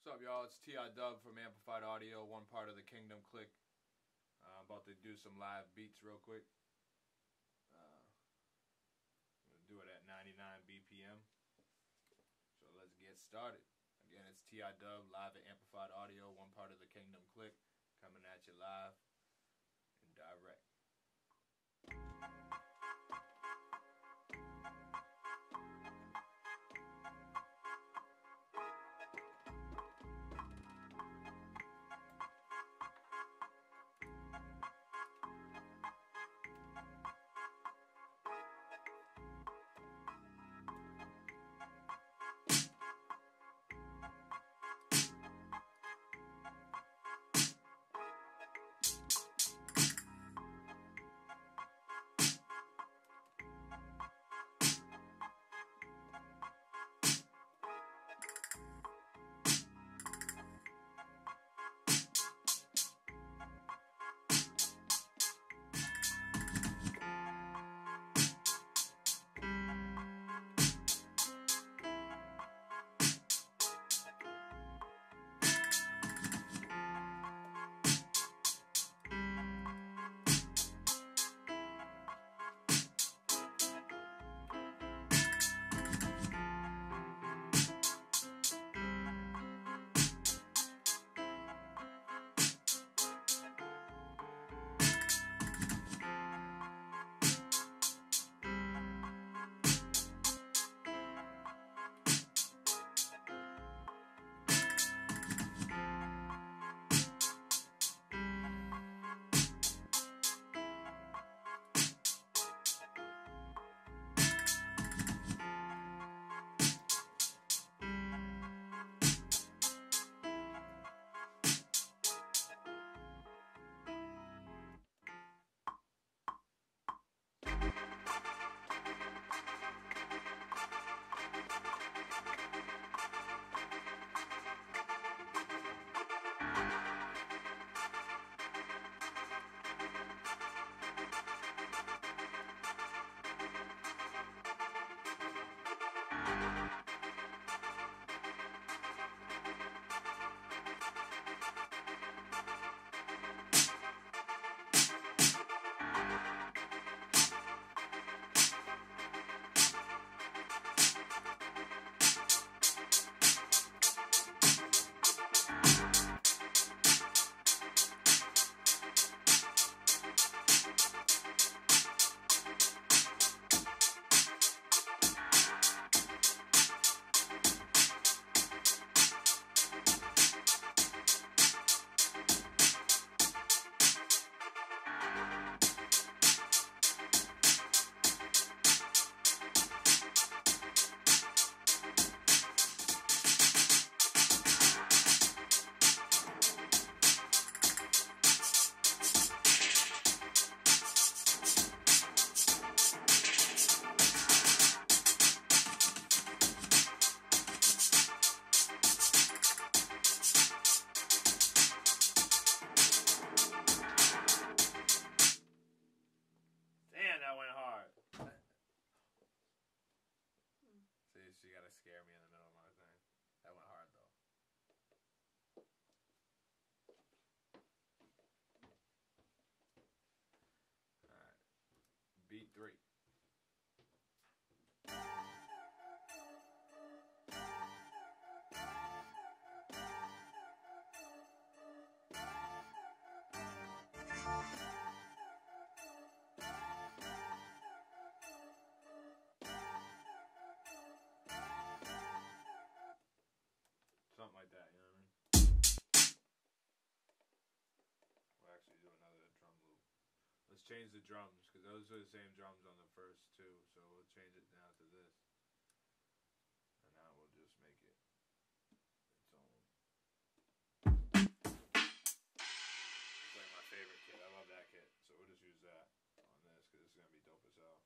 What's up, y'all? It's DOUB from Amplified Audio, one part of the Kingdom Click. I'm about to do some live beats real quick. I'm going to do it at 99 BPM. So let's get started. Again, it's DOUB, live at Amplified Audio, one part of the Kingdom Click, coming at you live and direct. That went hard. See, she gotta scare me in the middle of my thing. That went hard though. Alright. Beat 3. Something like that, you know what I mean? We'll actually do another drum loop. Let's change the drums, because those are the same drums on the first two, so we'll change it now to this. And now we'll just make it its own. It's like my favorite kit. I love that kit. So we'll just use that on this, because it's going to be dope as hell.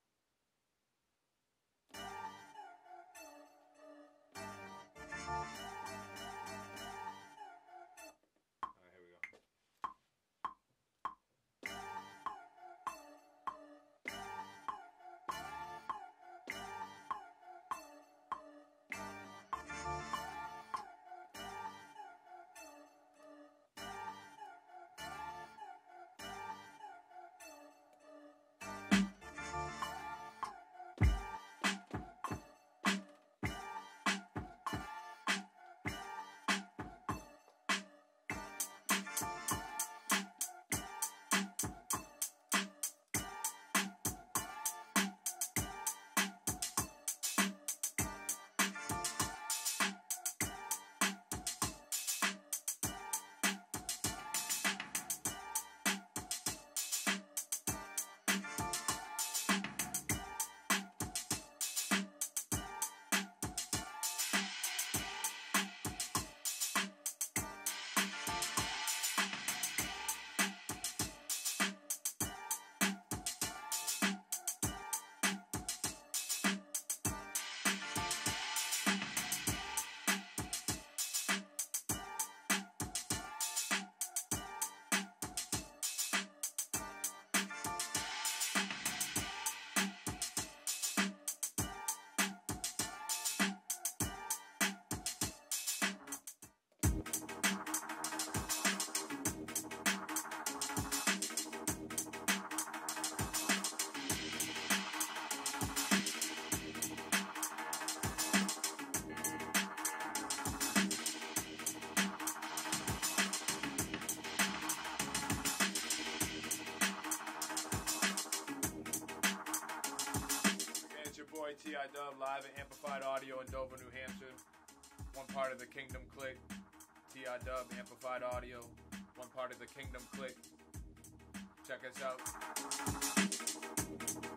DOUB live and amplified audio in Dover, New Hampshire. One part of the Kingdom Click. DOUB amplified audio. One part of the Kingdom Click. Check us out.